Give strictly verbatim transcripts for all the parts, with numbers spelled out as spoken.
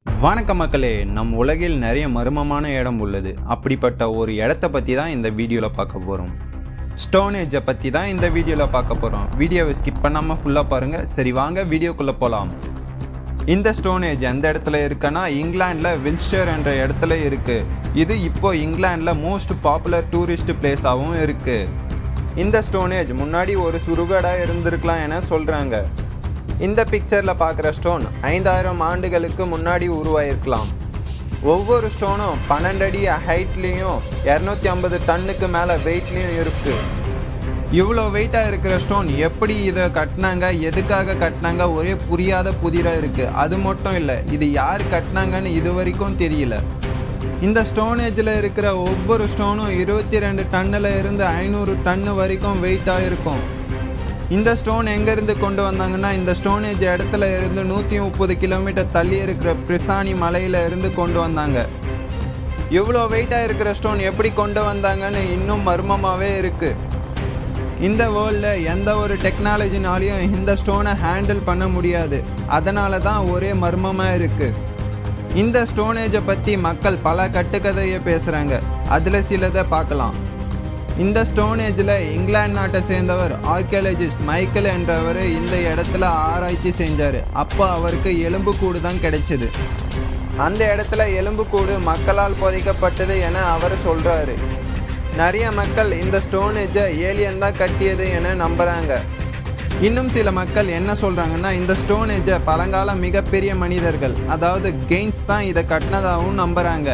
வணக்கம் மக்களே, நம் உலகில் நிறைய மர்மமான இடம் உள்ளது. அப்படிப்பட்ட ஒரு இடத்தை பற்றி தான் இந்த வீடியோவில் பார்க்க போகிறோம். ஸ்டோனேஜை பற்றி தான் இந்த வீடியோவில் பார்க்க போகிறோம். வீடியோவை ஸ்கிப் பண்ணாமல் ஃபுல்லாக பாருங்கள். சரி வாங்க வீடியோக்குள்ளே போகலாம். இந்த ஸ்டோனேஜ் எந்த இடத்துல இருக்குன்னா இங்கிலாண்டில் வில்ட்ஷர் என்ற இடத்துல இருக்குது. இது இப்போ இங்கிலாண்டில் மோஸ்ட் பாப்புலர் டூரிஸ்ட் பிளேஸாகவும் இருக்குது. இந்த ஸ்டோனேஜ் முன்னாடி ஒரு சுடுகாடாக இருந்திருக்கலாம் என சொல்கிறாங்க. இந்த பிக்சரில் பார்க்குற ஸ்டோன் ஐந்தாயிரம் ஆண்டுகளுக்கு முன்னாடி உருவாயிருக்கலாம். ஒவ்வொரு ஸ்டோனும் பன்னெண்டு அடி ஹைட்லேயும் இரநூத்தி ஐம்பது டன்னுக்கு மேலே வெயிட்லேயும் இருக்குது. இவ்வளோ வெயிட்டாக இருக்கிற ஸ்டோன் எப்படி இதை கட்டினாங்க, எதுக்காக கட்டினாங்க, ஒரே புரியாத புதிராக இருக்குது. அது மட்டும் இல்லை, இது யார் கட்டினாங்கன்னு இது வரைக்கும் தெரியல. இந்த ஸ்டோனேஜில் இருக்கிற ஒவ்வொரு ஸ்டோனும் இருபத்தி ரெண்டு டன்னில் இருந்து ஐநூறு டன்னு வரைக்கும் வெயிட்டாக இருக்கும். இந்த ஸ்டோன் எங்கேருந்து கொண்டு வந்தாங்கன்னா இந்த ஸ்டோனேஜ் இடத்துல இருந்து நூற்றி முப்பது கிலோமீட்டர் தள்ளி இருக்கிற பிரிசானி மலையில் இருந்து கொண்டு வந்தாங்க. இவ்வளோ வெயிட்டாக இருக்கிற ஸ்டோன் எப்படி கொண்டு வந்தாங்கன்னு இன்னும் மர்மமாகவே இருக்குது. இந்த வேர்ல்டில் எந்த ஒரு டெக்னாலஜினாலையும் இந்த ஸ்டோனை ஹேண்டில் பண்ண முடியாது. அதனால தான் ஒரே மர்மமாக இருக்குது. இந்த ஸ்டோனேஜை பற்றி மக்கள் பல கட்டுக்கதையை பேசுகிறாங்க. அதில் சிலதை பார்க்கலாம். இந்த ஸ்டோனேஜில் இங்கிலாந்து நாட்டை சேர்ந்தவர் ஆர்கியாலஜிஸ்ட் மைக்கேல் என்றவர் இந்த இடத்துல ஆராய்ச்சி செஞ்சார். அப்போ அவருக்கு எலும்புக்கூடு தான் கிடைச்சிது. அந்த இடத்துல எலும்புக்கூடு மக்களால் புதைக்கப்பட்டது என அவர் சொல்கிறாரு. நிறைய மக்கள் இந்த ஸ்டோனேஜை ஏலியன் தான் கட்டியது என நம்புகிறாங்க. இன்னும் சில மக்கள் என்ன சொல்கிறாங்கன்னா இந்த ஸ்டோனேஜை பழங்கால மிகப்பெரிய மனிதர்கள், அதாவது கெயின்ஸ் தான் இதை கட்டினதாகவும் நம்புகிறாங்க.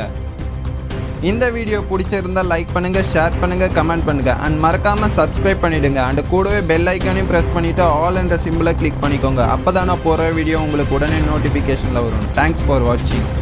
இந்த வீடியோ பிடிச்சிருந்தால் லைக் பண்ணுங்கள், ஷேர் பண்ணுங்கள், கமெண்ட் பண்ணுங்கள் அண்ட் மறக்காமல் சப்ஸ்கிரைப் பண்ணிவிடுங்க. அண்ட் கூடவே பெல் ஐக்கானையும் ப்ரெஸ் பண்ணிவிட்டு ஆல் என்ற சிம்பிளை கிளிக் பண்ணிக்கோங்க. அப்போ தான் நான் போகிற வீடியோ உங்களுக்கு உடனே நோட்டிஃபிகேஷனில் வரும். தேங்க்ஸ் ஃபார் வாட்சிங்.